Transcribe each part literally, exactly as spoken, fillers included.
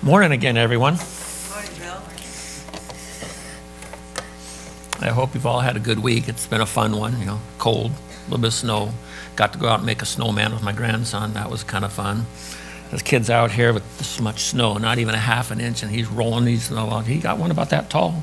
Morning again, everyone. Morning, Bill. I hope you've all had a good week. It's been a fun one, you know, cold, a little bit of snow. Got to go out and make a snowman with my grandson. That was kind of fun. There's kids out here with this much snow, not even a half an inch, and he's rolling these snow out. He got one about that tall.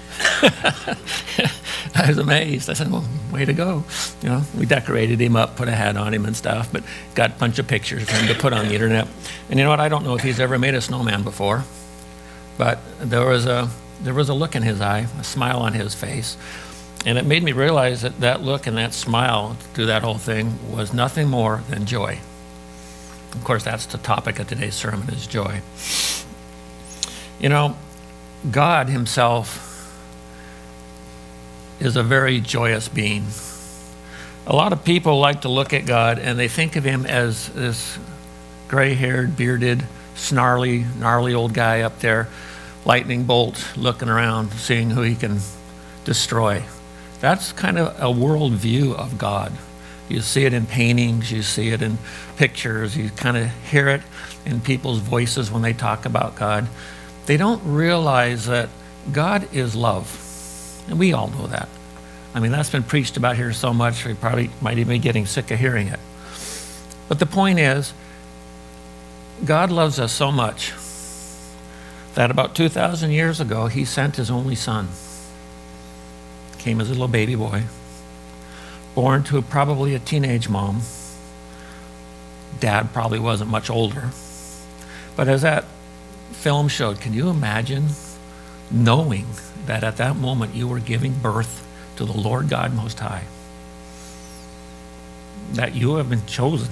I was amazed. I said, well, way to go. You know, we decorated him up, put a hat on him and stuff, but got a bunch of pictures of him to put on the internet. And you know what? I don't know if he's ever made a snowman before, but there was a, there was a look in his eye, a smile on his face. And it made me realize that that look and that smile through that whole thing was nothing more than joy. Of course, that's the topic of today's sermon, is joy. You know, God himself is a very joyous being. A lot of people like to look at God and they think of him as this gray-haired, bearded, snarly, gnarly old guy up there, lightning bolt, looking around, seeing who he can destroy. That's kind of a world view of God. You see it in paintings, you see it in pictures, you kind of hear it in people's voices when they talk about God. They don't realize that God is love. And we all know that. I mean, that's been preached about here so much, we probably might even be getting sick of hearing it. But the point is, God loves us so much that about two thousand years ago, he sent his only son. Came as a little baby boy, born to probably a teenage mom. Dad probably wasn't much older. But as that film showed, can you imagine knowing that at that moment you were giving birth to the Lord God Most High? That you have been chosen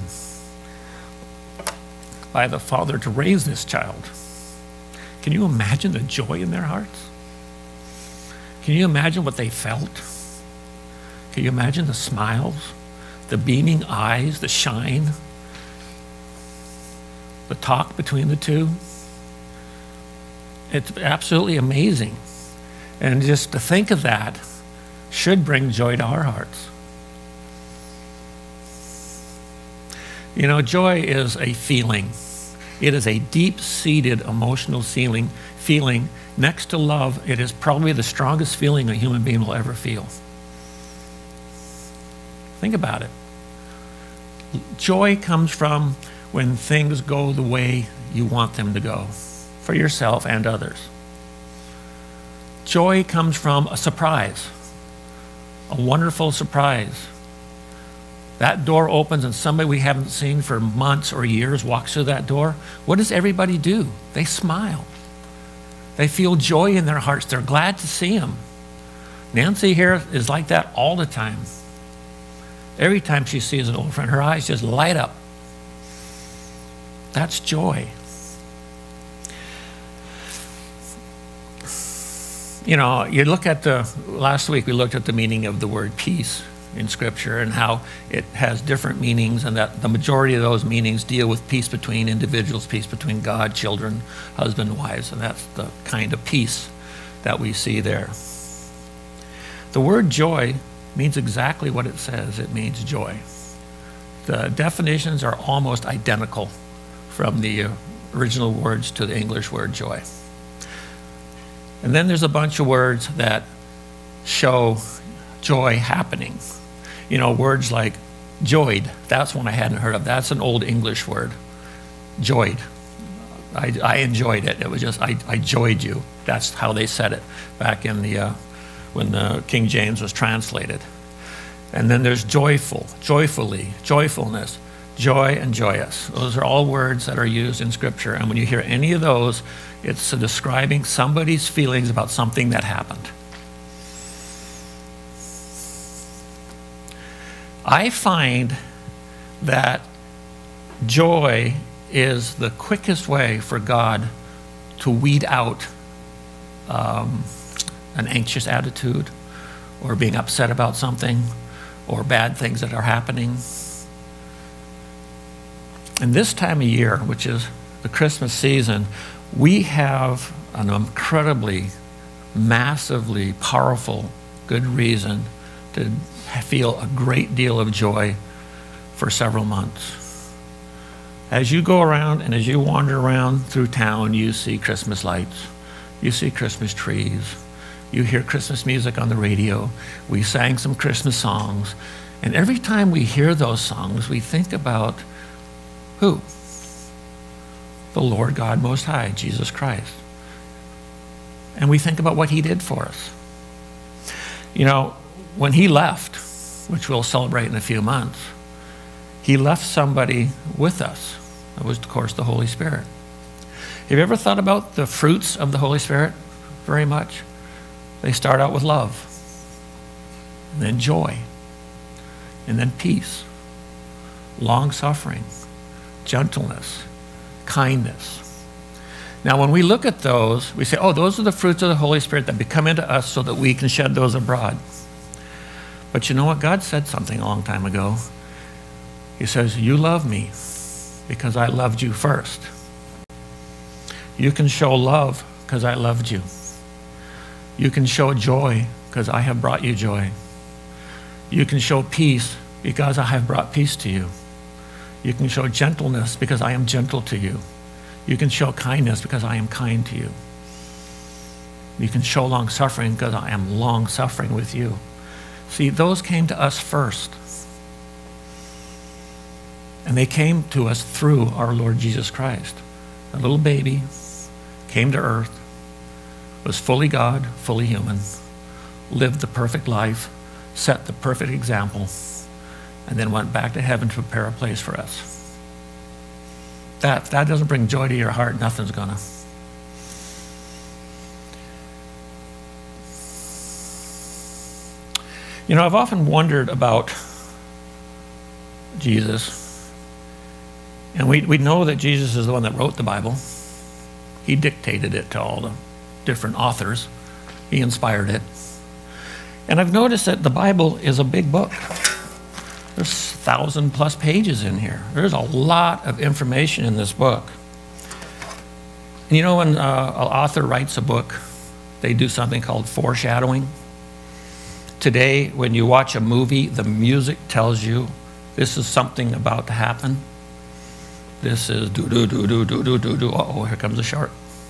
by the Father to raise this child. Can you imagine the joy in their hearts? Can you imagine what they felt? Can you imagine the smiles, the beaming eyes, the shine, the talk between the two? It's absolutely amazing. And just to think of that should bring joy to our hearts. You know, joy is a feeling. It is a deep-seated emotional feeling. Feeling next to love, it is probably the strongest feeling a human being will ever feel. Think about it. Joy comes from when things go the way you want them to go, for yourself and others. Joy comes from a surprise, a wonderful surprise. That door opens and somebody we haven't seen for months or years walks through that door. What does everybody do? They smile. They feel joy in their hearts. They're glad to see him. Nancy here is like that all the time. Every time she sees an old friend, her eyes just light up. That's joy. You know, you look at the, last week we looked at the meaning of the word peace in Scripture and how it has different meanings, and that the majority of those meanings deal with peace between individuals, peace between God, children, husband, wives, and that's the kind of peace that we see there. The word joy means exactly what it says. It means joy. The definitions are almost identical from the original words to the English word joy. And then there's a bunch of words that show joy happening. You know, words like joyed, that's one I hadn't heard of. That's an old English word, joyed. I, I enjoyed it. It was just, I, I joyed you. That's how they said it back in the, uh, when the King James was translated. And then there's joyful, joyfully, joyfulness, joy and joyous. Those are all words that are used in Scripture. And when you hear any of those, it's describing somebody's feelings about something that happened. I find that joy is the quickest way for God to weed out um, an anxious attitude or being upset about something or bad things that are happening. And this time of year, which is the Christmas season, we have an incredibly, massively powerful, good reason to feel a great deal of joy for several months. As you go around and as you wander around through town, you see Christmas lights, you see Christmas trees, you hear Christmas music on the radio. We sang some Christmas songs. And every time we hear those songs, we think about who? The Lord God Most High, Jesus Christ. And we think about what he did for us. You know, when he left, which we'll celebrate in a few months, he left somebody with us. That was, of course, the Holy Spirit. Have you ever thought about the fruits of the Holy Spirit very much? They start out with love, and then joy, and then peace, long-suffering, gentleness, kindness. Now, when we look at those, we say, oh, those are the fruits of the Holy Spirit that come into us so that we can shed those abroad. But you know what? God said something a long time ago. He says, you love me because I loved you first. You can show love because I loved you. You can show joy because I have brought you joy. You can show peace because I have brought peace to you. You can show gentleness because I am gentle to you. You can show kindness because I am kind to you. You can show long-suffering because I am long-suffering with you. See, those came to us first. And they came to us through our Lord Jesus Christ. A little baby came to earth, was fully God, fully human, lived the perfect life, set the perfect example, and then went back to heaven to prepare a place for us. That, if that doesn't bring joy to your heart, nothing's gonna. You know, I've often wondered about Jesus. And we, we know that Jesus is the one that wrote the Bible. He dictated it to all the different authors. He inspired it. And I've noticed that the Bible is a big book. There's a thousand plus pages in here. There's a lot of information in this book. And you know, when uh, an author writes a book, they do something called foreshadowing. Today, when you watch a movie, the music tells you this is something about to happen. This is do do do do do do do do. Uh oh, here comes a shark.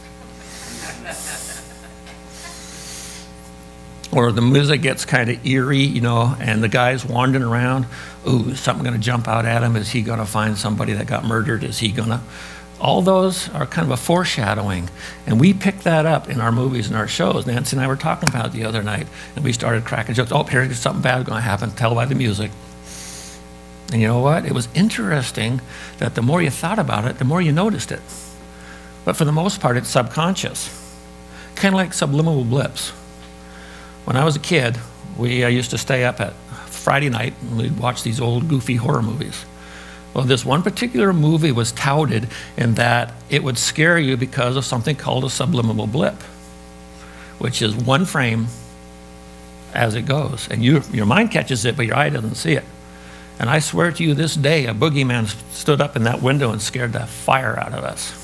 Or the music gets kind of eerie, you know, and the guy's wandering around. Ooh, is something going to jump out at him? Is he going to find somebody that got murdered? Is he going to? All those are kind of a foreshadowing. And we pick that up in our movies and our shows. Nancy and I were talking about it the other night, and we started cracking jokes. Oh, here's something bad going to happen. Tell by the music. And you know what? It was interesting that the more you thought about it, the more you noticed it. But for the most part, it's subconscious. Kind of like subliminal blips. When I was a kid, we uh, used to stay up at Friday night and we'd watch these old goofy horror movies. Well, this one particular movie was touted in that it would scare you because of something called a subliminal blip, which is one frame as it goes. And you, your mind catches it, but your eye doesn't see it. And I swear to you this day, a boogeyman stood up in that window and scared the fire out of us.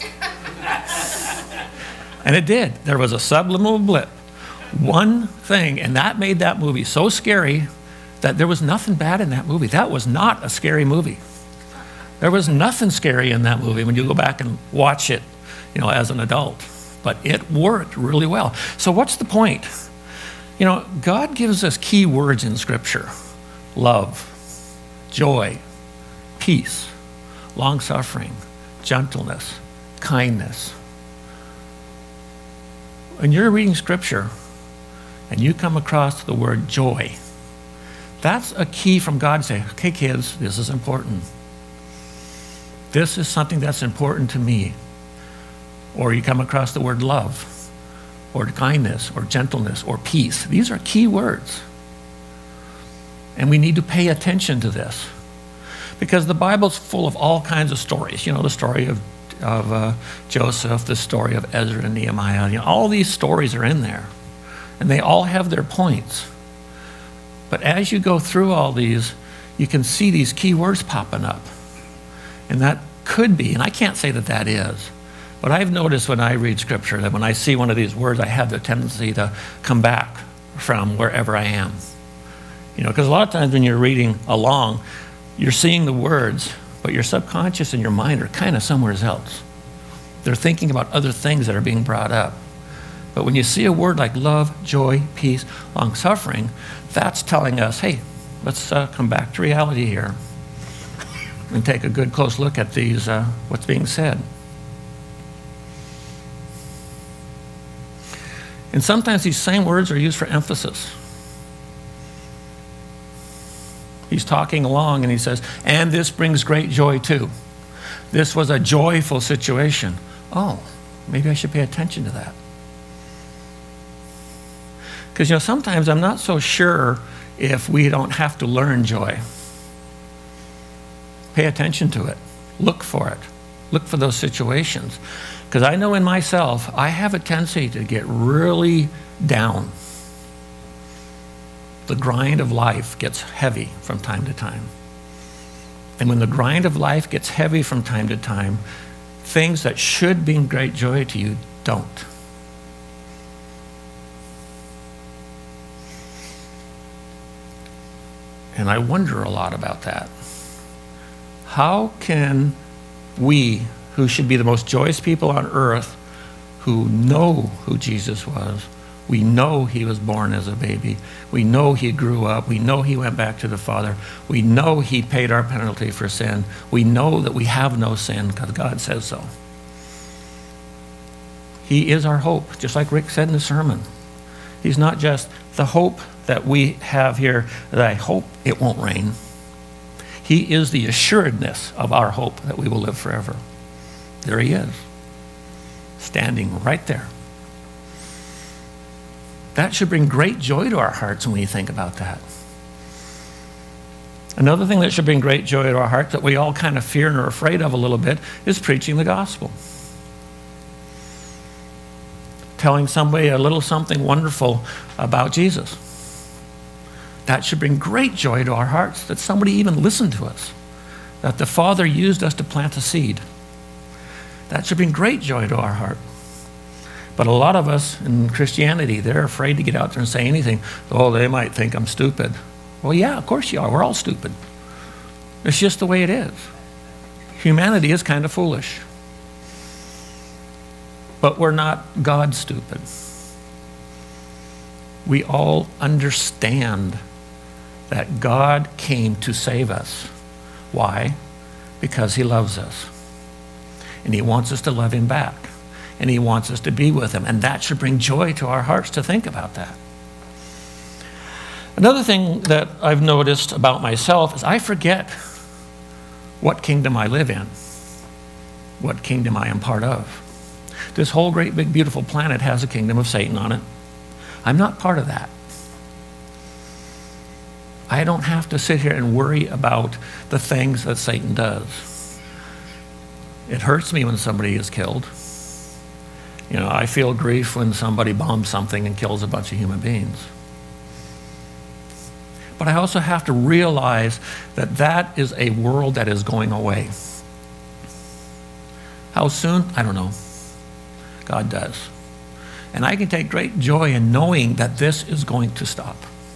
And it did. There was a subliminal blip. One thing, and that made that movie so scary that there was nothing bad in that movie. That was not a scary movie. There was nothing scary in that movie when you go back and watch it, you know, as an adult. But it worked really well. So what's the point? You know, God gives us key words in Scripture. Love, joy, peace, long-suffering, gentleness, kindness. When you're reading Scripture, and you come across the word joy, that's a key from God to say, okay, kids, this is important. This is something that's important to me. Or you come across the word love, or kindness, or gentleness, or peace. These are key words. And we need to pay attention to this. Because the Bible's full of all kinds of stories. You know, the story of, of uh, Joseph, the story of Ezra and Nehemiah. You know, all these stories are in there. And they all have their points. But as you go through all these, you can see these key words popping up. And that could be, and I can't say that that is, but I've noticed when I read Scripture that when I see one of these words, I have the tendency to come back from wherever I am. You know, because a lot of times when you're reading along, you're seeing the words, but your subconscious and your mind are kind of somewhere else. They're thinking about other things that are being brought up. But when you see a word like love, joy, peace, long-suffering, that's telling us, hey, let's uh, come back to reality here and take a good close look at these, uh, what's being said. And sometimes these same words are used for emphasis. He's talking along and he says, and this brings great joy too. This was a joyful situation. Oh, maybe I should pay attention to that. Because, you know, sometimes I'm not so sure if we don't have to learn joy. Pay attention to it. Look for it. Look for those situations. Because I know in myself, I have a tendency to get really down. The grind of life gets heavy from time to time. And when the grind of life gets heavy from time to time, things that should bring great joy to you don't. And I wonder a lot about that. How can we, who should be the most joyous people on earth, who know who Jesus was, we know he was born as a baby, we know he grew up, we know he went back to the Father, we know he paid our penalty for sin, we know that we have no sin because God says so. He is our hope, just like Rick said in the sermon. He's not just the hope that we have here, that I hope it won't rain. He is the assuredness of our hope that we will live forever. There he is, standing right there. That should bring great joy to our hearts when we think about that. Another thing that should bring great joy to our hearts that we all kind of fear and are afraid of a little bit is preaching the gospel. Telling somebody a little something wonderful about Jesus. That should bring great joy to our hearts, that somebody even listened to us, that the Father used us to plant a seed. That should bring great joy to our heart. But a lot of us in Christianity, they're afraid to get out there and say anything. Oh, they might think I'm stupid. Well, yeah, of course you are. We're all stupid. It's just the way it is. Humanity is kind of foolish. But we're not God stupid. We all understand that God came to save us. Why? Because he loves us. And he wants us to love him back. And he wants us to be with him. And that should bring joy to our hearts to think about that. Another thing that I've noticed about myself is I forget what kingdom I live in, what kingdom I am part of. This whole great big beautiful planet has a kingdom of Satan on it. I'm not part of that. I don't have to sit here and worry about the things that Satan does. It hurts me when somebody is killed. You know, I feel grief when somebody bombs something and kills a bunch of human beings. But I also have to realize that that is a world that is going away. How soon? I don't know. God does. And I can take great joy in knowing that this is going to stop.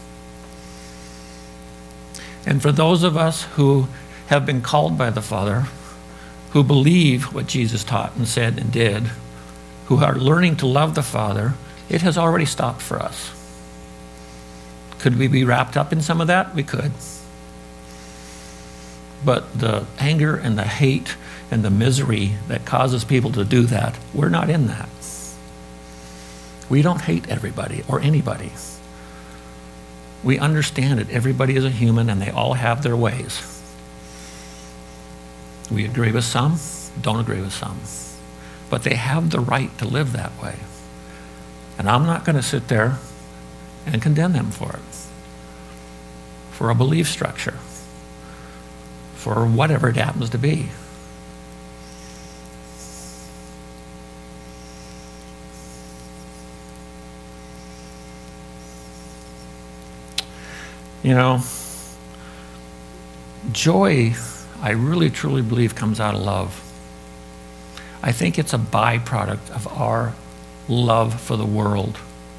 And for those of us who have been called by the Father, who believe what Jesus taught and said and did, who are learning to love the Father, it has already stopped for us. Could we be wrapped up in some of that? We could. But the anger and the hate and the misery that causes people to do that, we're not in that. We don't hate everybody or anybody. We understand that everybody is a human and they all have their ways. We agree with some, don't agree with some. But they have the right to live that way. And I'm not going to sit there and condemn them for it. For a belief structure. For whatever it happens to be. You know, joy, I really truly believe, comes out of love. I think it's a byproduct of our love for the world.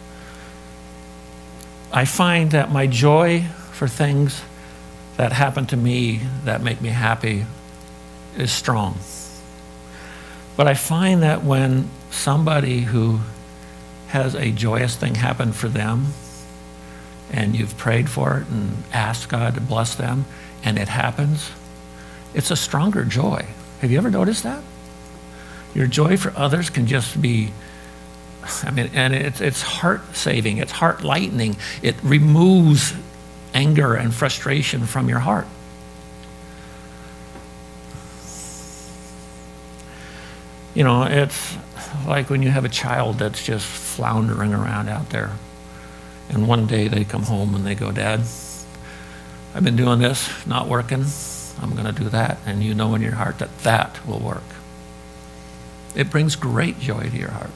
I find that my joy for things that happen to me that make me happy is strong. But I find that when somebody who has a joyous thing happen for them, and you've prayed for it and asked God to bless them, and it happens, it's a stronger joy. Have you ever noticed that? Your joy for others can just be, I mean, and it's, it's heart-saving, it's heart-lightening. It removes anger and frustration from your heart. You know, it's like when you have a child that's just floundering around out there, and one day they come home and they go, Dad, I've been doing this, not working, I'm going to do that. And you know in your heart that that will work. It brings great joy to your heart.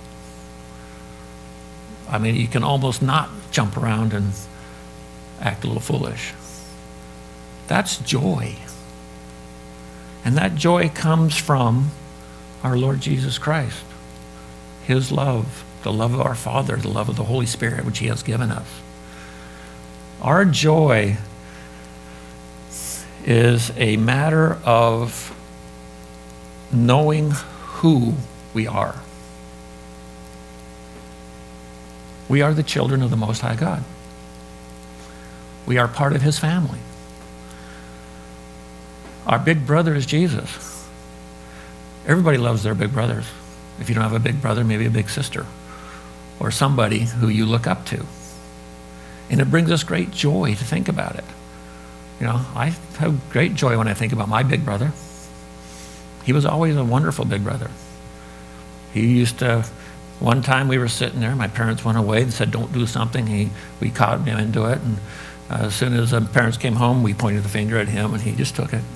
I mean, you can almost not jump around and act a little foolish. That's joy. And that joy comes from our Lord Jesus Christ, his love, the love of our Father, the love of the Holy Spirit, which he has given us. Our joy is a matter of knowing who we are. We are the children of the Most High God. We are part of his family. Our big brother is Jesus. Everybody loves their big brothers. If you don't have a big brother, maybe a big sister, or somebody who you look up to. And it brings us great joy to think about it. You know, I have great joy when I think about my big brother. He was always a wonderful big brother. He used to, one time we were sitting there, my parents went away and said, don't do something. He, we caught him into it. And uh, as soon as the parents came home, we pointed the finger at him and he just took it.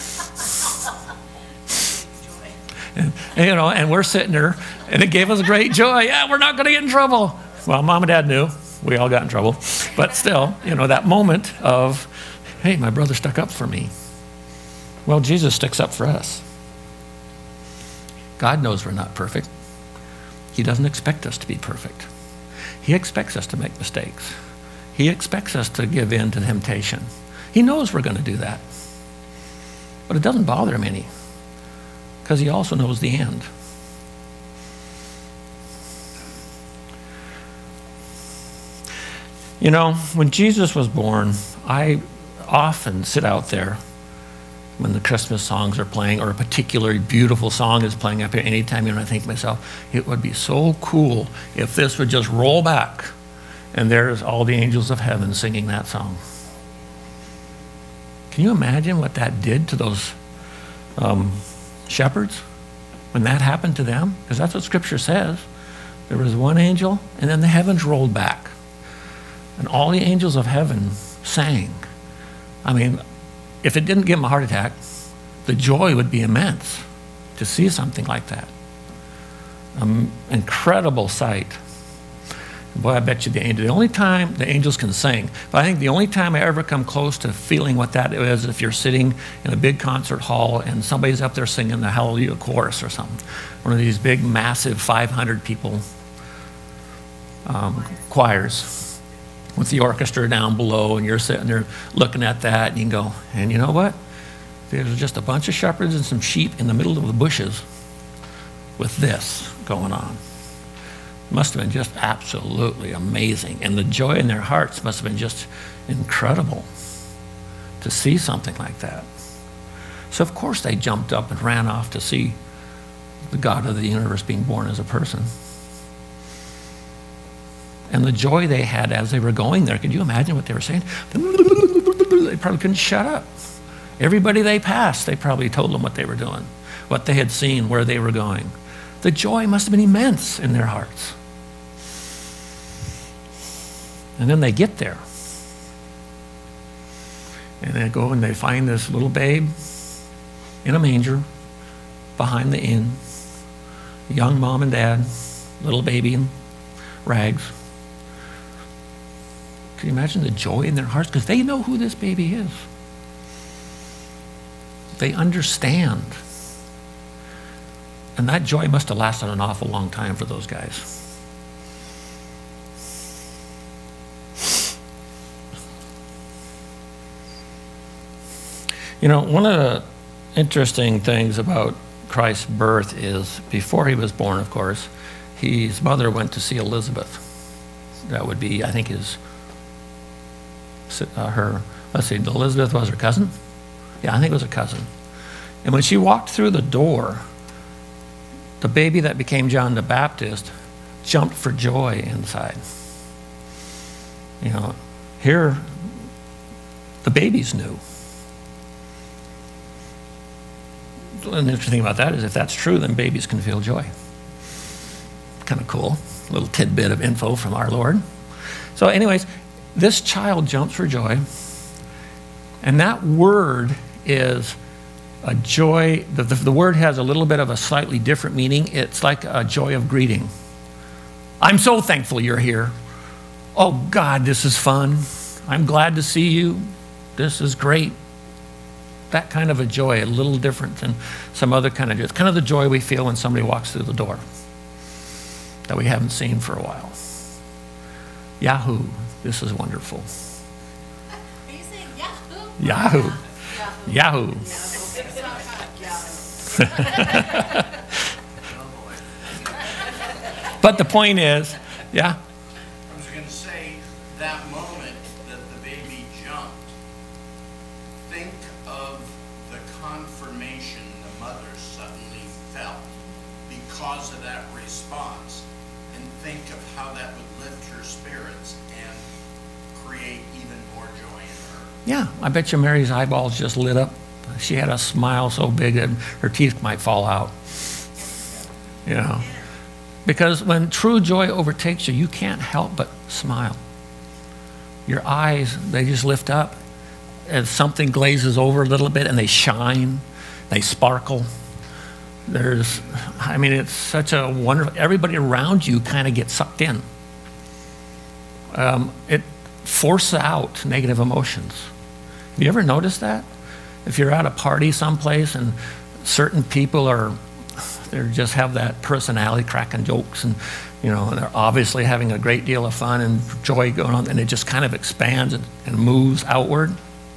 and, and, you know, and we're sitting there and it gave us great joy. Yeah, we're not going to get in trouble. Well, Mom and Dad knew. We all got in trouble. But still, you know, that moment of, hey, my brother stuck up for me. Well, Jesus sticks up for us. God knows we're not perfect. He doesn't expect us to be perfect. He expects us to make mistakes. He expects us to give in to temptation. He knows we're going to do that. But it doesn't bother him any, because he also knows the end. You know, when Jesus was born, I often sit out there when the Christmas songs are playing, or a particularly beautiful song is playing up here anytime, and I think to myself, it would be so cool if this would just roll back and there's all the angels of heaven singing that song. Can you imagine what that did to those um, shepherds when that happened to them? Because that's what Scripture says. There was one angel, and then the heavens rolled back, and all the angels of heaven sang. I mean, if it didn't give them a heart attack, the joy would be immense to see something like that. An incredible sight. Boy, I bet you the angel, the only time the angels can sing, but I think the only time I ever come close to feeling what that is, if you're sitting in a big concert hall and somebody's up there singing the Hallelujah Chorus or something. One of these big, massive five hundred people um, choirs with the orchestra down below, and you're sitting there looking at that, and you can go, and you know what? There's just a bunch of shepherds and some sheep in the middle of the bushes with this going on. It must have been just absolutely amazing. And the joy in their hearts must have been just incredible to see something like that. So of course they jumped up and ran off to see the God of the universe being born as a person. And the joy they had as they were going there, could you imagine what they were saying? They probably couldn't shut up. Everybody they passed, they probably told them what they were doing, what they had seen, where they were going. The joy must have been immense in their hearts. And then they get there. And they go and they find this little babe in a manger behind the inn. Young mom and dad, little baby in rags. Can you imagine the joy in their hearts? Because they know who this baby is. They understand. And that joy must have lasted an awful long time for those guys. You know, one of the interesting things about Christ's birth is before he was born, of course, his mother went to see Elizabeth. That would be, I think, his, uh, her, let's see, Elizabeth was her cousin? Yeah, I think it was a cousin. And when she walked through the door, the baby that became John the Baptist jumped for joy inside. You know, here, the babies knew. And the interesting thing about that is if that's true, then babies can feel joy. Kind of cool. A little tidbit of info from our Lord. So anyways, this child jumps for joy. And that word is a joy. The, the, the word has a little bit of a slightly different meaning. It's like a joy of greeting. I'm so thankful you're here. Oh God, this is fun. I'm glad to see you. This is great. That kind of a joy, a little different than some other kind of joy. It's kind of the joy we feel when somebody walks through the door that we haven't seen for a while. Yahoo, this is wonderful. Are you saying Yahoo? Yahoo. Yahoo. Yahoo. But the point is, yeah? I was going to say, that moment that the baby jumped, think of the confirmation the mother suddenly felt because of that response, and think of how that would lift her spirits and create even more joy in her. Yeah, I bet you Mary's eyeballs just lit up. She had a smile so big that her teeth might fall out. You know, because when true joy overtakes you, you can't help but smile. Your eyes, they just lift up as something glazes over a little bit and they shine, they sparkle. There's, I mean, it's such a wonderful, everybody around you kind of gets sucked in. Um, it forces out negative emotions. Have you ever noticed that? If you're at a party someplace and certain people are, they just have that personality, cracking jokes, and you know, and they're obviously having a great deal of fun and joy going on, and it just kind of expands and, and moves outward.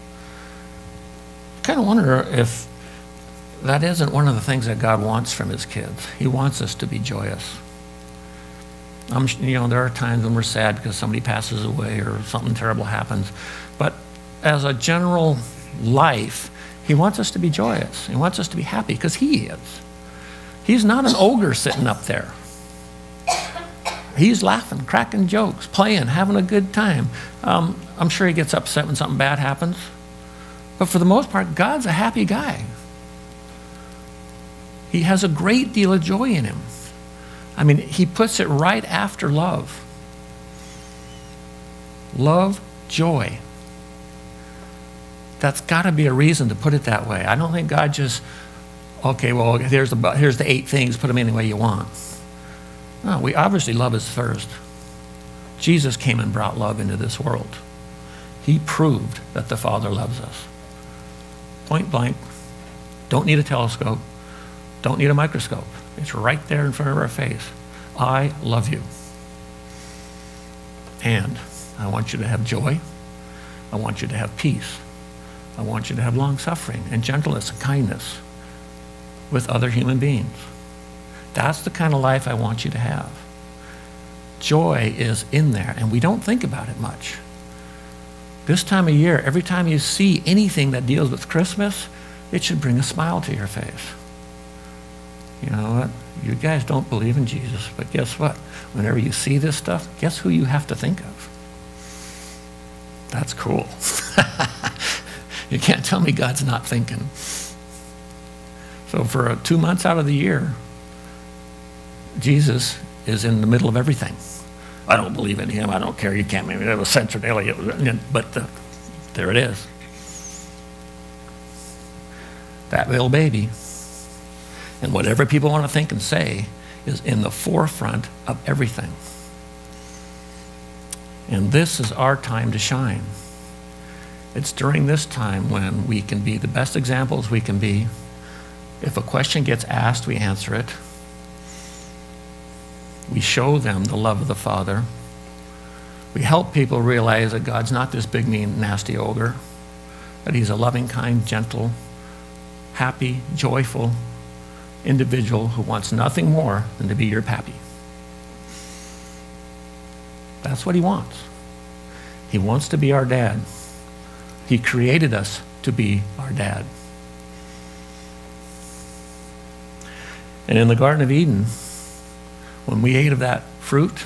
I kind of wonder if that isn't one of the things that God wants from his kids. He wants us to be joyous. I'm, you know, there are times when we're sad because somebody passes away or something terrible happens, but as a general life, he wants us to be joyous. He wants us to be happy because he is. He's not an ogre sitting up there. He's laughing, cracking jokes, playing, having a good time. Um, I'm sure he gets upset when something bad happens. But for the most part, God's a happy guy. He has a great deal of joy in him. I mean, he puts it right after love. Love, joy. That's got to be a reason to put it that way. I don't think God just, okay, well, here's the, here's the eight things, put them any way you want. No, we obviously love is first. Jesus came and brought love into this world. He proved that the Father loves us. Point blank. Don't need a telescope. Don't need a microscope. It's right there in front of our face. I love you. And I want you to have joy. I want you to have peace. I want you to have long suffering and gentleness and kindness with other human beings. That's the kind of life I want you to have. Joy is in there, and we don't think about it much. This time of year, every time you see anything that deals with Christmas, it should bring a smile to your face. You know what? You guys don't believe in Jesus, but guess what? Whenever you see this stuff, guess who you have to think of? That's cool. You can't tell me God's not thinking. So for uh, two months out of the year, Jesus is in the middle of everything. I don't believe in him. I don't care. You can't make me. It was censored. But the, there it is. That little baby. And whatever people want to think and say is in the forefront of everything. And this is our time to shine. It's during this time when we can be the best examples we can be. If a question gets asked, we answer it. We show them the love of the Father. We help people realize that God's not this big, mean, nasty ogre, that he's a loving, kind, gentle, happy, joyful individual who wants nothing more than to be your pappy. That's what he wants. He wants to be our dad. He created us to be our dad. And in the Garden of Eden, when we ate of that fruit,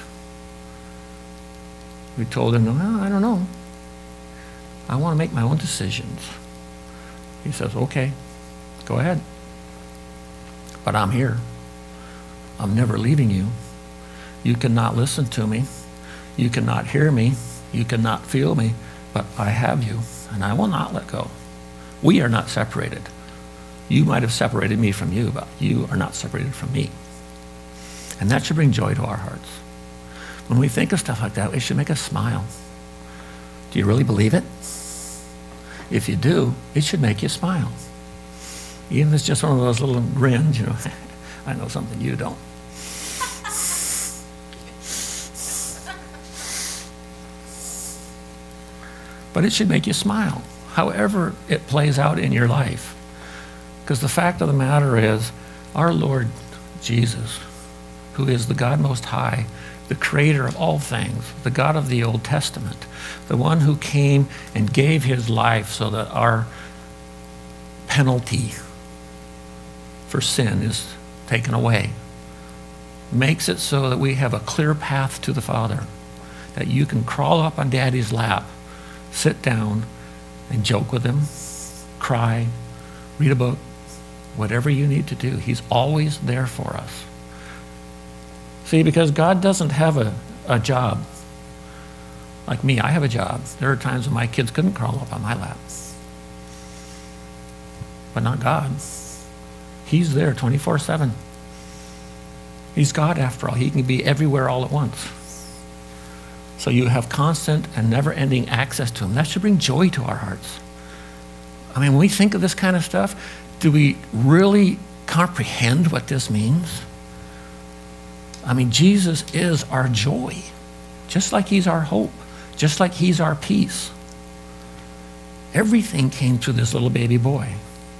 we told him, well, I don't know. I want to make my own decisions. He says, okay, go ahead. But I'm here. I'm never leaving you. You cannot listen to me. You cannot hear me. You cannot feel me. But I have you, and I will not let go. We are not separated. You might have separated me from you, but you are not separated from me. And that should bring joy to our hearts. When we think of stuff like that, it should make us smile. Do you really believe it? If you do, it should make you smile. Even if it's just one of those little grins, you know, I know something you don't. But it should make you smile, however it plays out in your life. Because the fact of the matter is, our Lord Jesus, who is the God Most High, the creator of all things, the God of the Old Testament, the one who came and gave his life so that our penalty for sin is taken away, makes it so that we have a clear path to the Father, that you can crawl up on Daddy's lap, sit down and joke with him, cry, read a book, whatever you need to do. He's always there for us. See, because God doesn't have a, a job. Like me, I have a job. There are times when my kids couldn't crawl up on my lap. But not God. He's there twenty-four seven. He's God after all. He can be everywhere all at once. So you have constant and never-ending access to him. That should bring joy to our hearts. I mean, when we think of this kind of stuff, do we really comprehend what this means? I mean, Jesus is our joy, just like he's our hope, just like he's our peace. Everything came through this little baby boy.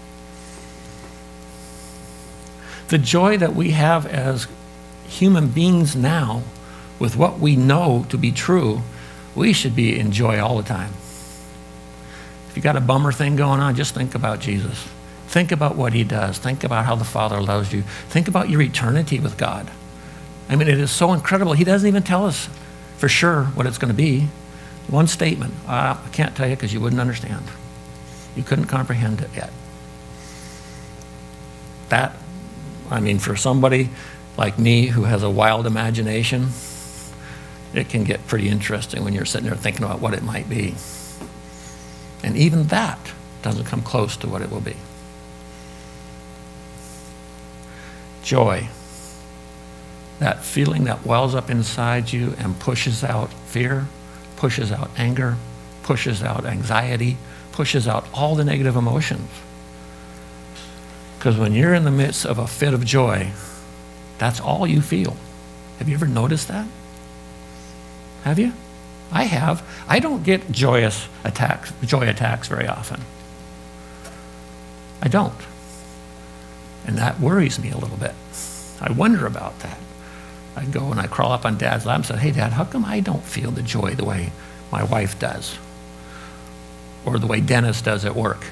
The joy that we have as human beings now, with what we know to be true, we should be in joy all the time. If you got a bummer thing going on, just think about Jesus. Think about what he does. Think about how the Father loves you. Think about your eternity with God. I mean, it is so incredible. He doesn't even tell us for sure what it's going to be. One statement. Uh, I can't tell you because you wouldn't understand. You couldn't comprehend it yet. That, I mean, for somebody like me who has a wild imagination, it can get pretty interesting when you're sitting there thinking about what it might be. And even that doesn't come close to what it will be. Joy. That feeling that wells up inside you and pushes out fear, pushes out anger, pushes out anxiety, pushes out all the negative emotions. Because when you're in the midst of a fit of joy, that's all you feel. Have you ever noticed that? Have you? I have. I don't get joyous attacks, joy attacks very often. I don't. And that worries me a little bit. I wonder about that. I go and I crawl up on Dad's lap and say, hey, Dad, how come I don't feel the joy the way my wife does? Or the way Dennis does at work?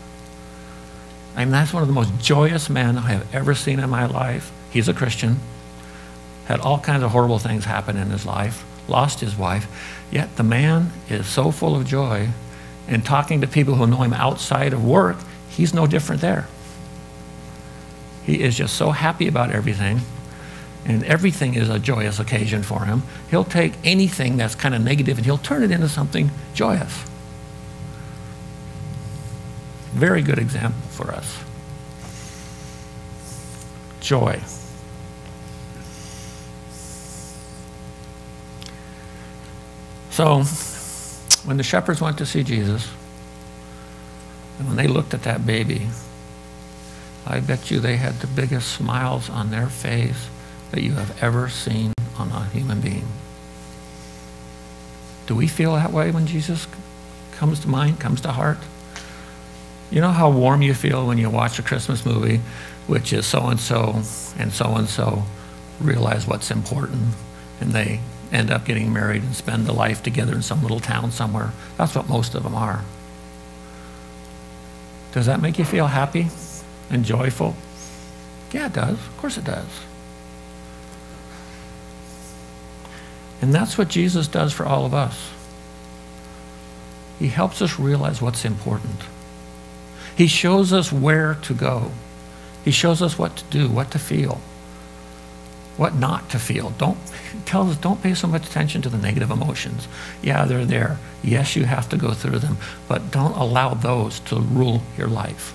I mean, that's one of the most joyous men I have ever seen in my life. He's a Christian, had all kinds of horrible things happen in his life, lost his wife, yet the man is so full of joy, and talking to people who know him outside of work, he's no different there. He is just so happy about everything, and everything is a joyous occasion for him. He'll take anything that's kind of negative and he'll turn it into something joyous. Very good example for us. Joy. So, when the shepherds went to see Jesus, and when they looked at that baby, I bet you they had the biggest smiles on their face that you have ever seen on a human being. Do we feel that way when Jesus comes to mind, comes to heart? You know how warm you feel when you watch a Christmas movie, which is so-and-so and so-and-so realize what's important, and they end up getting married and spend a life together in some little town somewhere. That's what most of them are. Does that make you feel happy and joyful? Yeah, it does. Of course it does. And that's what Jesus does for all of us. He helps us realize what's important. He shows us where to go. He shows us what to do, what to feel, what not to feel. Don't tell us, don't pay so much attention to the negative emotions. Yeah, they're there. Yes, you have to go through them, but don't allow those to rule your life.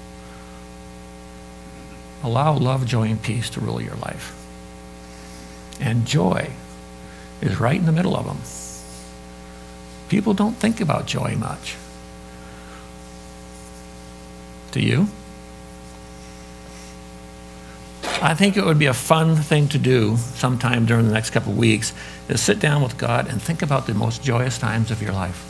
Allow love, joy, and peace to rule your life. And joy is right in the middle of them. People don't think about joy much. Do you? I think it would be a fun thing to do sometime during the next couple of weeks, is sit down with God and think about the most joyous times of your life.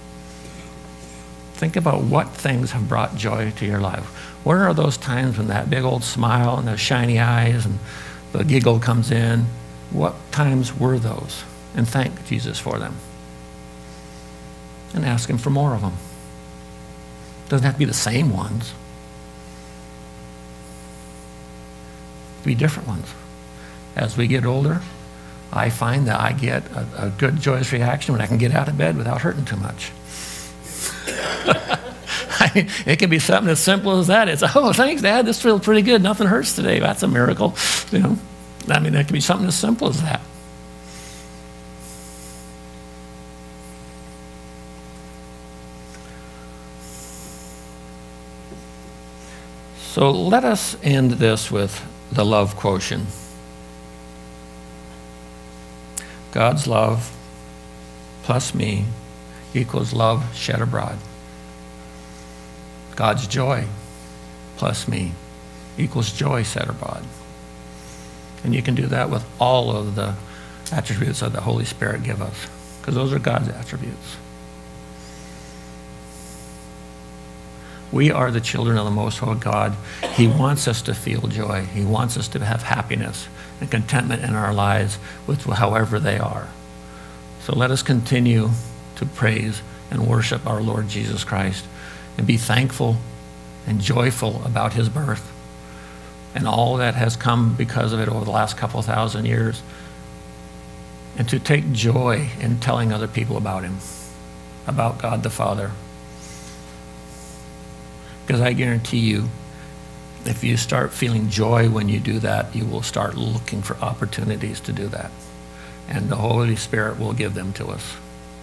Think about what things have brought joy to your life. Where are those times when that big old smile and those shiny eyes and the giggle comes in? What times were those? And thank Jesus for them. And ask him for more of them. Doesn't have to be the same ones. Be different ones. As we get older, I find that I get a, a good joyous reaction when I can get out of bed without hurting too much. I mean, it can be something as simple as that. It's, oh, thanks, Dad, this feels pretty good. Nothing hurts today. That's a miracle. You know, I mean, it can be something as simple as that. So let us end this with the love quotient. God's love plus me equals love shed abroad. God's joy plus me equals joy shed abroad. And you can do that with all of the attributes that the Holy Spirit give us, because those are God's attributes. We are the children of the Most High God. He wants us to feel joy. He wants us to have happiness and contentment in our lives with however they are. So let us continue to praise and worship our Lord Jesus Christ and be thankful and joyful about his birth and all that has come because of it over the last couple thousand years, and to take joy in telling other people about him, about God the Father. Because I guarantee you, if you start feeling joy when you do that, you will start looking for opportunities to do that. And the Holy Spirit will give them to us.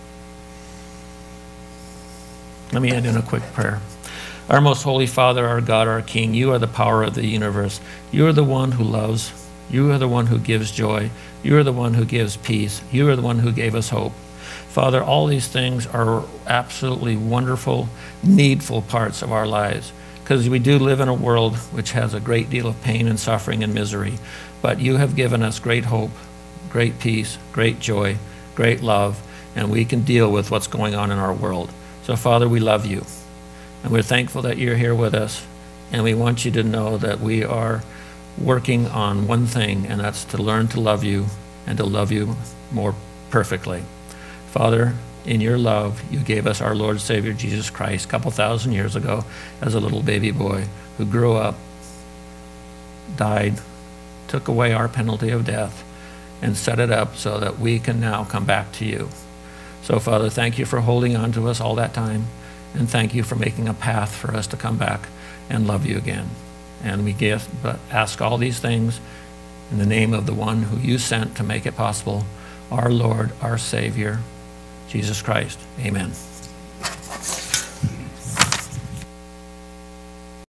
Let me end in a quick prayer. Our most holy Father, our God, our King, you are the power of the universe. You are the one who loves. You are the one who gives joy. You are the one who gives peace. You are the one who gave us hope. Father, all these things are absolutely wonderful, needful parts of our lives, because we do live in a world which has a great deal of pain and suffering and misery. But you have given us great hope, great peace, great joy, great love, and we can deal with what's going on in our world. So, Father, we love you, and we're thankful that you're here with us, and we want you to know that we are working on one thing, and that's to learn to love you and to love you more perfectly. Father, in your love, you gave us our Lord and Savior, Jesus Christ, a couple thousand years ago as a little baby boy who grew up, died, took away our penalty of death, and set it up so that we can now come back to you. So, Father, thank you for holding on to us all that time, and thank you for making a path for us to come back and love you again. And we give, but ask all these things in the name of the one who you sent to make it possible, our Lord, our Savior, Jesus Christ. Amen.